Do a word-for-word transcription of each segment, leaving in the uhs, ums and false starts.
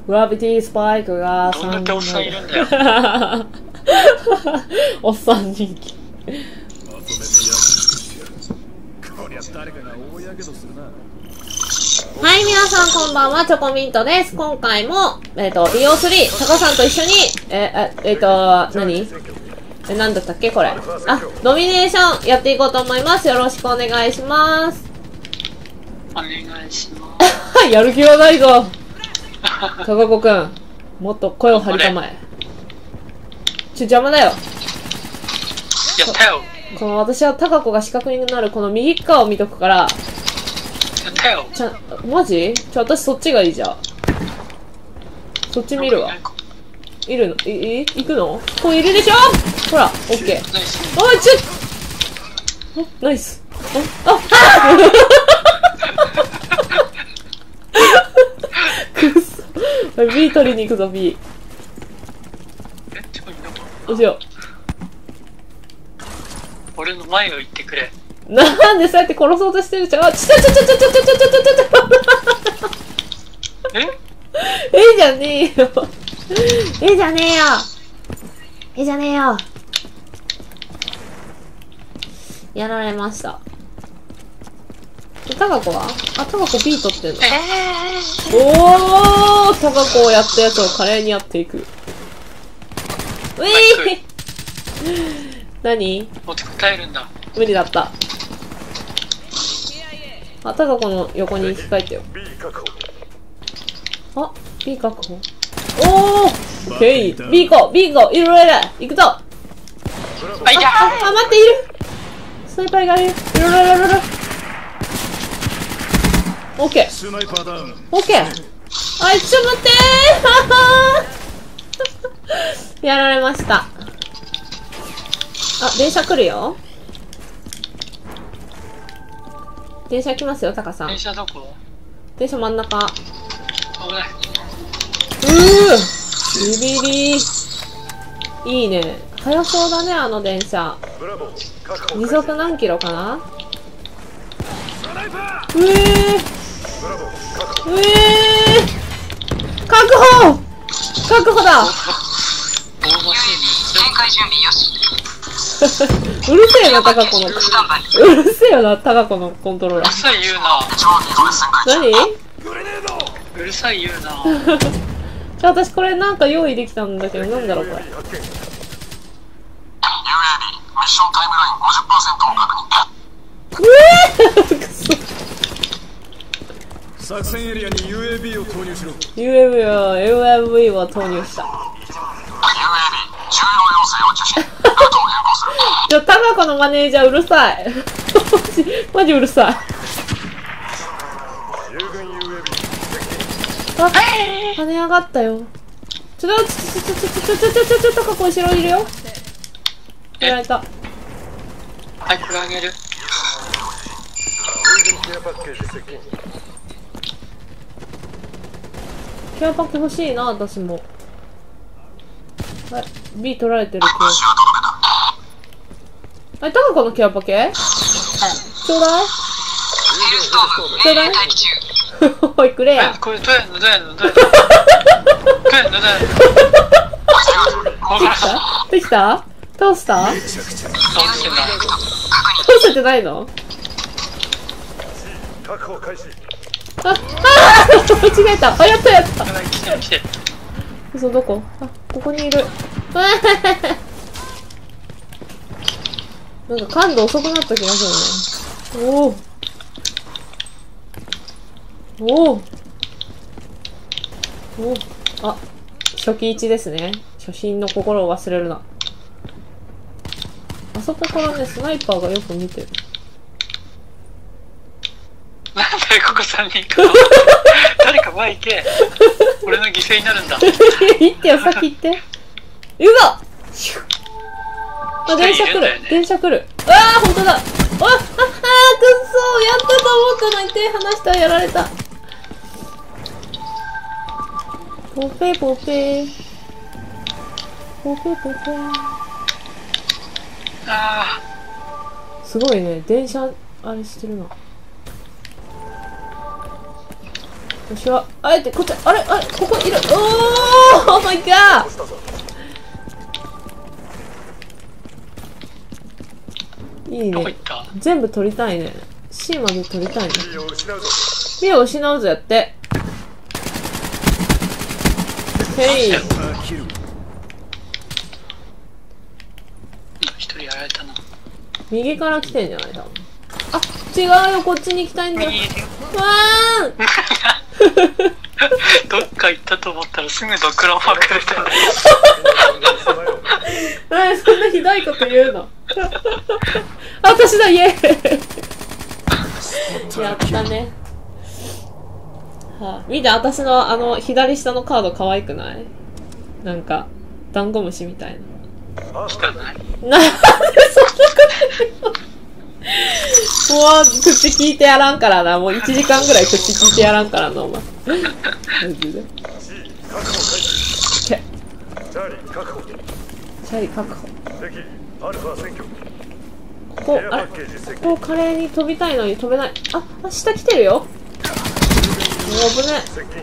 グラビティスパイクがどんだけおっさんいるんだよ。 おっさん人気。はい、皆さんこんばんは、チョコミントです。今回も、えっ、ー、と、ビーオースリー、タカさんと一緒に、えー、えっ、ー、と、何え、なんだったっけこれ。あ、ノミネーションやっていこうと思います。よろしくお願いします。 お願いします。 やる気はないぞ。タカコくん、もっと声を張りたまえ。ちょ、邪魔だよ。 やったよ。 この私はタカコが四角になるこの右側を見とくから。 やったよ。 ちゃ、マジ？ちょ、私そっちがいいじゃん。そっち見るわ。いるの？い、い、行くの？こういるでしょ？ほら、オッケー。おい、ちょっお、ナイス。あ、あ、くっそ。B 取りに行くぞ、B。 え、ちょ、 どうしよう。 俺の前を行ってくれ。 なんでそうやって殺そうとしてるじゃん。あ、ちょちょちょちょちょちょちょちょちょちょ。 え？ えじゃねえよ。えじゃねえよ。えじゃねえよ。やられました。タカコは？あ、タカコ B 取ってんの。 えー、 おー、タカコをやったやつを華麗にやっていく。ういー。何？ もう答えるんだ。 無理だった。あ、タカコの横に控えてよ。あ、B 確保。おー、オッケー。B 行こう、B 行こう。いるいる。行くぞ。あ、 あ、いやあ、あ、待って、いる。スナイパーがいる。いるいるいるいる。オッケー。オッケー。あい、ちょっと待ってー。やられました。あ、電車来るよ。電車来ますよ、タカさん。 電車どこ？ 電車真ん中。 危ない。 うービビリー。いいね。速そうだね、あの電車。時速何キロかな？うえーうえー確保確保だ。うるせえな、タカコの。うるせえよな、タカコのコントローラー。 うるさい言うな。 何？ うるさい言うな。 じゃあ私これなんか用意できたんだけど、なんだろうこれ。 ユーエービー ミッションタイムライン ごじゅっパーセント を確認。 うえーくそ。 作戦エリアに ユーエービー を投入しろ。 ユーエーブイ を ユーエーブイ を投入した。 ユーエービー 重要要請を受信。ルートを変更する。 じゃあタカコのマネージャーうるさい。マジマジうるさい。あ、跳ね上がったよ。ちょっとちょちょちょちょちょちょちょちょちょタカコ後ろいるよ。やられた。 はい、これあげる。 ケアパック欲しいな、私も。はい、B 取られてるケア。あれ、タカコのケアパケ？ちょうだいちょうだいおい、くれや。 これどうやんのどうやんのどうやんのどうやんのどうやんのできた？倒した？ 倒してない。 倒せてないの？あ、あー間違えた。あ、やったやった。 来て来て。 嘘、どこ？あ、ここにいる。なんか感度遅くなった気がするね。おお。おお。おお。あ、初期位置ですね。初心の心を忘れるな。あそこからね、スナイパーがよく見てる。 なんだよ、ここさんにんか。誰か前行け。俺の犠牲になるんだ。 行ってよ、先行って。行くぞ！あ、電車来る。電車来る。ああ、ほんとだ。あ、あ、あー、くっそー。やったと思ったのに手離したらやられた。ポペポペ。ポペポペ。 あー。すごいね。電車、あれしてるな。 私はあえてこっち、あれあれここいる。おーオーマイガー。いいね。 どこ行った？ 全部取りたいね。C まで取りたいね。 B を失うぞ。 B を失うぞやって。へい。 一人やられたな。 右から来てんじゃない多分。あ、違うよ、こっちに行きたいんだよ。 右にいるよ。 わーんどっか行ったと思ったらすぐドクロマーク出た。 なんでそんなひどいこと言うのあ、私だ、イエーイやったね。はあ、見て、私のあの左下のカード可愛くない？なんかダンゴムシみたいな。 汚い。 なんでそんなこと言うの？もう口聞いてやらんからな。もういちじかんぐらい口聞いてやらんからな、お前。マジで。 C 確保開始。 チェチャーリー確保。 チャリ確保。 敵アルファ選挙。 ここ、あれここ華麗に飛びたいのに飛べない。あ、あ、下来てるよ。もう危ね接近。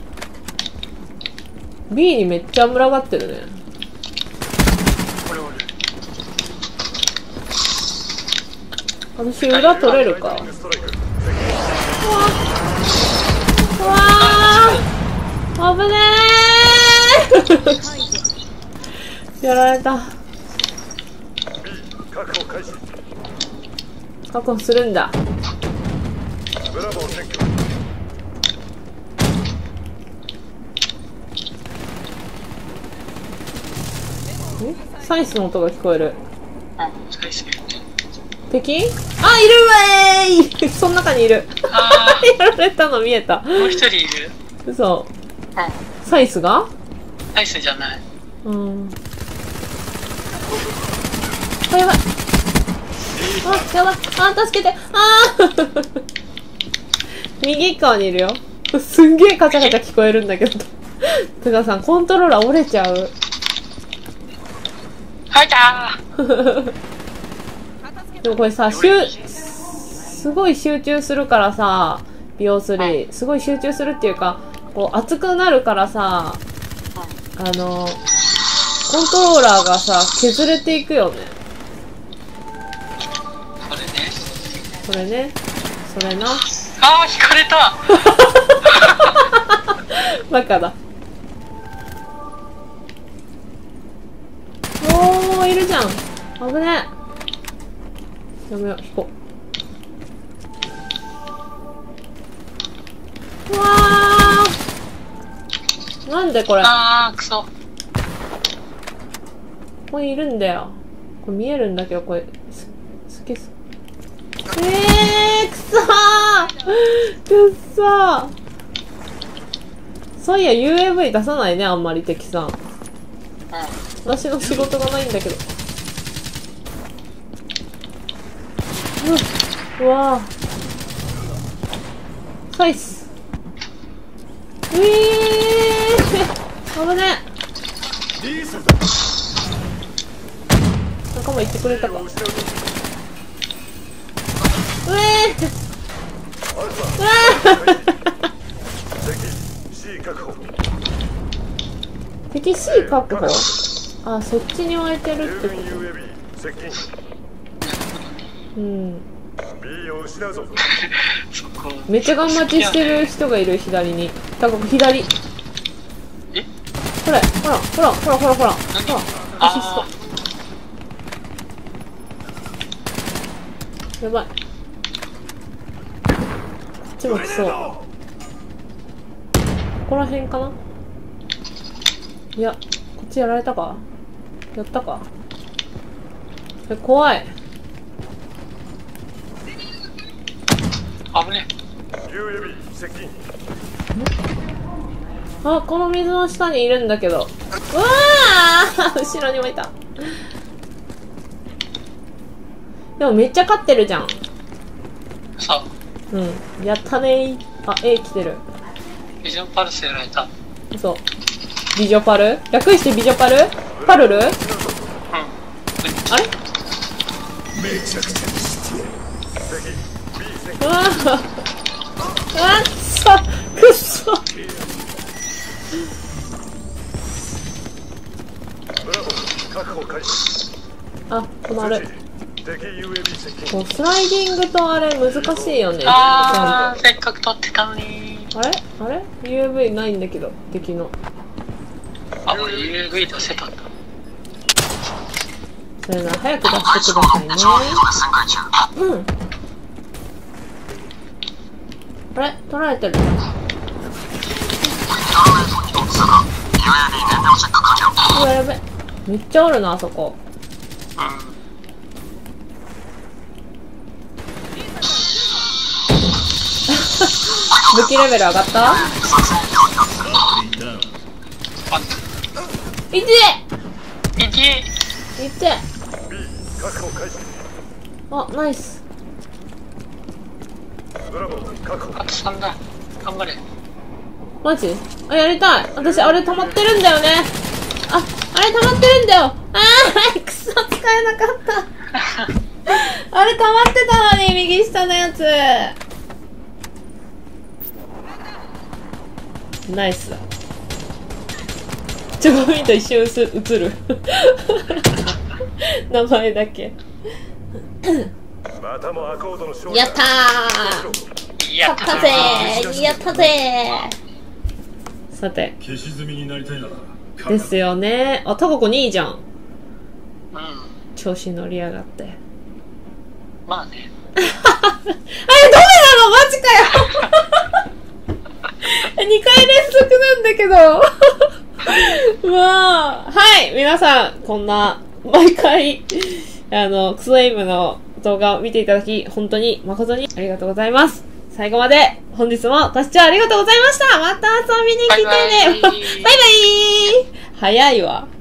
え。B にめっちゃ群がってるね。 俺俺。 私裏取れるか。 ストライク。 うわー危ねえやられた。 B 確保開始。 確保するんだ。 ブラボー選挙。 えサイスの音が聞こえる。 うん、再生。 敵？あ、いるわーいその中にいる。 あやられたの見えた。 ー、もう一人いる。 嘘。 うん。 サイスが？ ナイスじゃない。 うん。あ、やばい。あ、やばい。あ、助けて。あー右側にいるよ。すんげえカチャカチャ聞こえるんだけど。てかさん、コントローラー折れちゃう。 入ったー。 でもこれさ、集、すごい集中するからさ、ビオスリー。すごい集中するっていうか、こう熱くなるからさ、あの、コントローラーがさ、削れていくよね。 これね。 それね。それな。 あー、引かれた。 バカだ。おー、いるじゃん。危ねえ。やめよう、引こう。うわー。なんでこれ。こあー、くそ。 こにいるんだよ。これ見えるんだけど、これ。す、すけす。えー、くそーくっそーそういや ユーエーブイ 出さないね、あんまり敵さん。 うん。 私の仕事がないんだけど。う, うわぁ。サイス。うぃー危ねえ。仲間言ってくれたか。うえーうわー敵 C 確保。あ、そっちに置いてるってこと。うん。 そこ。 めっちゃガン待ちしてる人がいる、左に。だから左。 え？ これ、ほら、ほら、ほら、ほら、ほら。ほら、アシスあト。やばい。こっちも来そう。ここら辺かな。いや、こっちやられたか。やったか。え、怖い。 ー、危ね。 あ、この水の下にいるんだけど。うわー後ろにもいた。でもめっちゃ勝ってるじゃん。 さうん。やったねー。あ、A 来てる。 ビジョンパルスやられた。 嘘。ビジョパル？略してビジョパル？パルル？ うん。 あれ？うわーうわっそくっそあ、止まる。 敵 ユーエービー 接近。 こうスライディングとあれ難しいよね。 あー、せっかく撮ってたのに。 あれあれ ユーエーブイ ないんだけど、敵の。 あ、もう ユーエーブイ 出せたんだ。 それな、早く出してくださいね。うん。あれ取られてる。うわ、やべ。めっちゃあるな、あそこ。武器レベル上がった？いて！ いて！ いて！あ、ナイス。 あとさんだ。頑張れ。 マジ？あ、やりたい。私、あれ溜まってるんだよね。あ、あれ溜まってるんだよ。あー、くそ、使えなかった。あれ溜まってたのに、右下のやつ。ナイスだ。チョコミント一瞬映る。名前だけ。やったー！ やったぜー！やったぜー！さて。 消し済みになりたいなら。 ですよね。あ、タココにいじゃん。 うん。 調子乗りやがって。 まあね。 あれ、ダメなの？マジかよにかい連続なんだけど。うわー。はい、皆さん、こんな、毎回、あの、クソエイムの動画を見ていただき、本当に誠にありがとうございます。最後まで、本日もご視聴ありがとうございました。また遊びに来てね。バイバイ。バイバイ。早いわ。